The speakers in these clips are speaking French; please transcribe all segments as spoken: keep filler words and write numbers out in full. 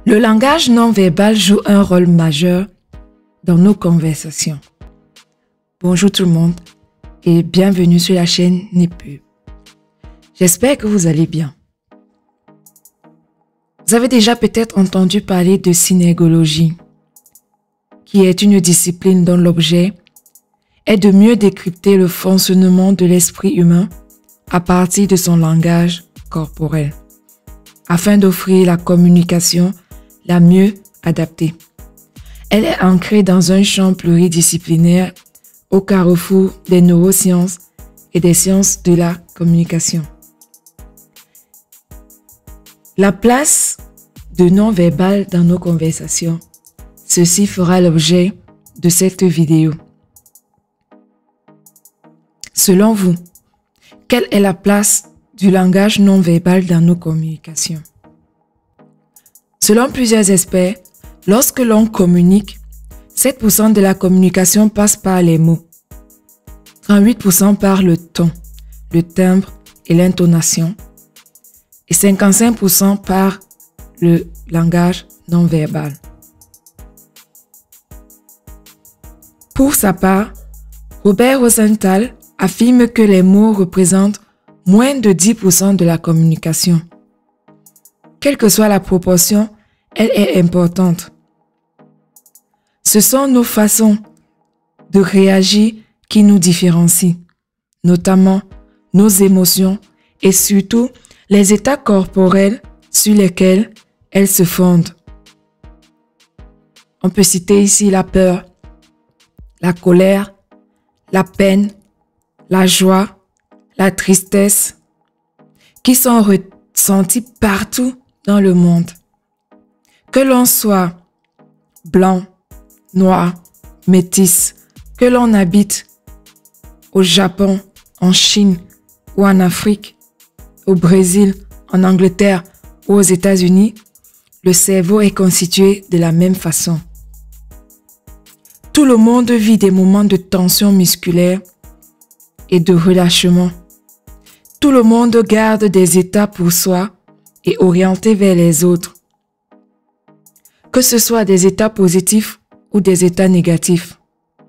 Le langage non verbal joue un rôle majeur dans nos conversations. Bonjour tout le monde et bienvenue sur la chaîne Nepub. J'espère que vous allez bien. Vous avez déjà peut-être entendu parler de synérgologie, qui est une discipline dont l'objet est de mieux décrypter le fonctionnement de l'esprit humain à partir de son langage corporel, afin d'offrir la communication la mieux adaptée. Elle est ancrée dans un champ pluridisciplinaire au carrefour des neurosciences et des sciences de la communication. La place de non-verbal dans nos conversations, ceci fera l'objet de cette vidéo. Selon vous, quelle est la place du langage non-verbal dans nos communications? Selon plusieurs experts, lorsque l'on communique, sept pour cent de la communication passe par les mots, trente-huit pour cent par le ton, le timbre et l'intonation, et cinquante-cinq pour cent par le langage non verbal. Pour sa part, Robert Rosenthal affirme que les mots représentent moins de dix pour cent de la communication. Quelle que soit la proportion, elle est importante. Ce sont nos façons de réagir qui nous différencient, notamment nos émotions et surtout les états corporels sur lesquels elles se fondent. On peut citer ici la peur, la colère, la peine, la joie, la tristesse, qui sont ressenties partout dans le monde. Que l'on soit blanc, noir, métis, que l'on habite au Japon, en Chine ou en Afrique, au Brésil, en Angleterre ou aux États-Unis, le cerveau est constitué de la même façon. Tout le monde vit des moments de tension musculaire et de relâchement. Tout le monde garde des états pour soi et orienté vers les autres. Que ce soit des états positifs ou des états négatifs.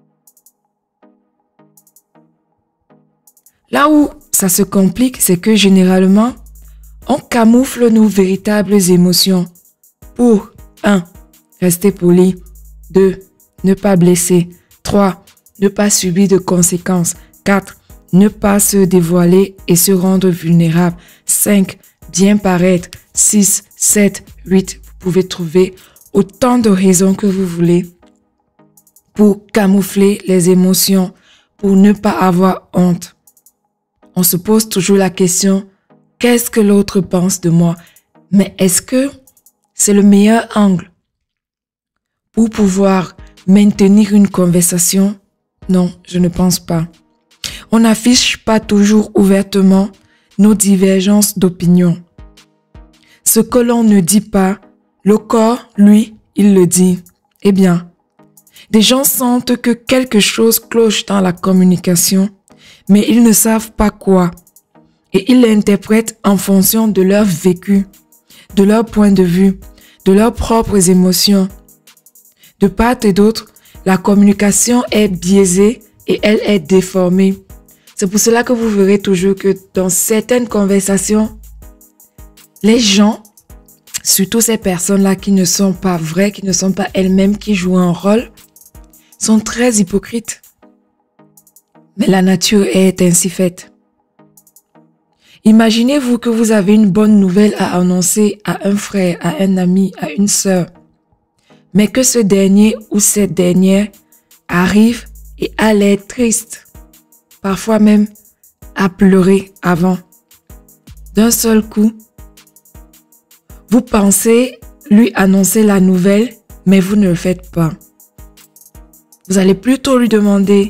Là où ça se complique, c'est que généralement, on camoufle nos véritables émotions pour un rester poli, deux ne pas blesser, trois ne pas subir de conséquences, quatre ne pas se dévoiler et se rendre vulnérable, cinq bien paraître, six, sept, huit vous pouvez trouver autant de raisons que vous voulez pour camoufler les émotions, pour ne pas avoir honte. On se pose toujours la question, qu'est-ce que l'autre pense de moi? Mais est-ce que c'est le meilleur angle pour pouvoir maintenir une conversation? Non, je ne pense pas. On n'affiche pas toujours ouvertement nos divergences d'opinion. Ce que l'on ne dit pas, le corps, lui, il le dit. Eh bien, des gens sentent que quelque chose cloche dans la communication, mais ils ne savent pas quoi. Et ils l'interprètent en fonction de leur vécu, de leur point de vue, de leurs propres émotions. De part et d'autre, la communication est biaisée et elle est déformée. C'est pour cela que vous verrez toujours que dans certaines conversations, les gens, surtout ces personnes-là qui ne sont pas vraies, qui ne sont pas elles-mêmes, qui jouent un rôle, sont très hypocrites. Mais la nature est ainsi faite. Imaginez-vous que vous avez une bonne nouvelle à annoncer à un frère, à un ami, à une sœur, mais que ce dernier ou cette dernière arrive et a l'air triste, parfois même à pleurer avant. D'un seul coup, vous pensez lui annoncer la nouvelle, mais vous ne le faites pas. Vous allez plutôt lui demander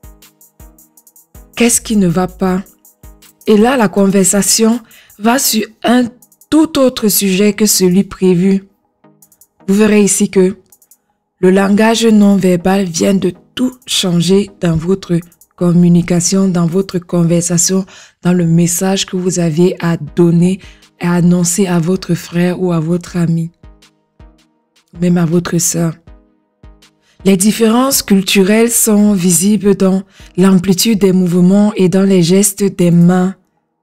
qu'est-ce qui ne va pas. Et là, la conversation va sur un tout autre sujet que celui prévu. Vous verrez ici que le langage non verbal vient de tout changer dans votre communication, dans votre conversation, dans le message que vous aviez à donner et à annoncer à votre frère ou à votre ami. même à votre sœur. Les différences culturelles sont visibles dans l'amplitude des mouvements et dans les gestes des mains.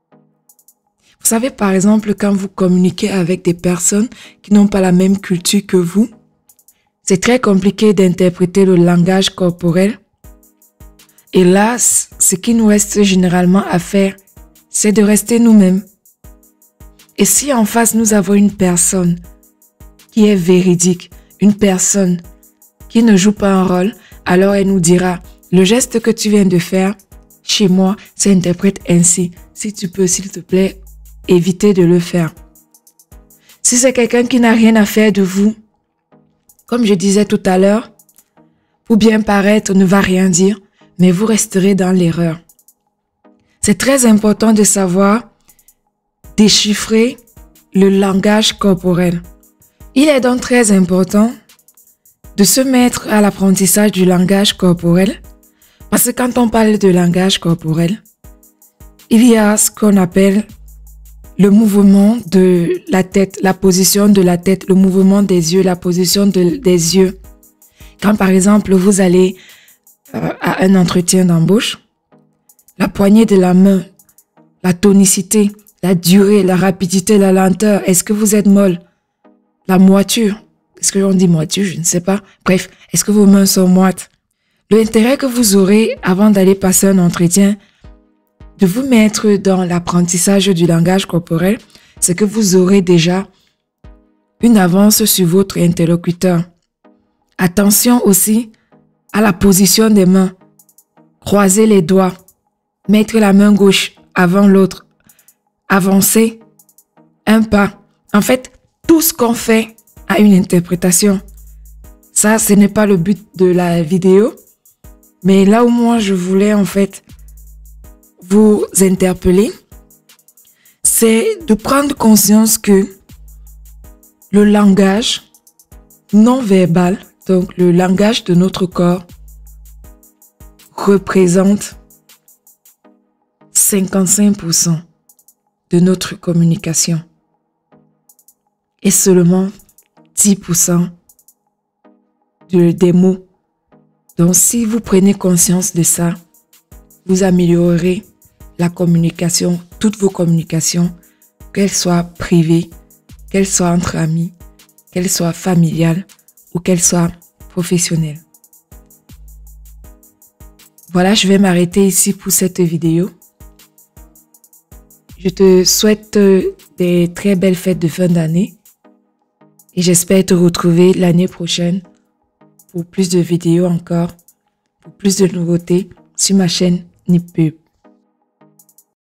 Vous savez, par exemple, quand vous communiquez avec des personnes qui n'ont pas la même culture que vous, c'est très compliqué d'interpréter le langage corporel. Et là, ce qui nous reste généralement à faire, c'est de rester nous-mêmes. Et si en face, nous avons une personne qui est véridique, une personne qui ne joue pas un rôle, alors elle nous dira, le geste que tu viens de faire, chez moi, s'interprète ainsi. Si tu peux, s'il te plaît, éviter de le faire. Si c'est quelqu'un qui n'a rien à faire de vous, comme je disais tout à l'heure, pour bien paraître ne va rien dire, mais vous resterez dans l'erreur. C'est très important de savoir déchiffrer le langage corporel. Il est donc très important de se mettre à l'apprentissage du langage corporel, parce que quand on parle de langage corporel, il y a ce qu'on appelle le mouvement de la tête, la position de la tête, le mouvement des yeux, la position de, des yeux. Quand par exemple vous allez euh, à un entretien d'embauche, la poignée de la main, la tonicité, la durée, la rapidité, la lenteur, est-ce que vous êtes molle? La moiture, est-ce que l'on dit moiture? Je ne sais pas. Bref, est-ce que vos mains sont moites? L'intérêt que vous aurez avant d'aller passer un entretien, de vous mettre dans l'apprentissage du langage corporel, c'est que vous aurez déjà une avance sur votre interlocuteur. Attention aussi à la position des mains. Croiser les doigts. Mettre la main gauche avant l'autre. Avancer un pas. En fait, tout ce qu'on fait a une interprétation. Ça, ce n'est pas le but de la vidéo. Mais là où moi, je voulais en fait vous interpeller, c'est de prendre conscience que le langage non verbal, donc le langage de notre corps, représente cinquante-cinq pour cent de notre communication et seulement dix pour cent de, des mots. Donc si vous prenez conscience de ça, vous améliorerez la communication, toutes vos communications, qu'elles soient privées, qu'elles soient entre amis, qu'elles soient familiales ou qu'elles soient professionnelles. Voilà, je vais m'arrêter ici pour cette vidéo. Je te souhaite des très belles fêtes de fin d'année et j'espère te retrouver l'année prochaine pour plus de vidéos encore, pour plus de nouveautés sur ma chaîne Nip Pub.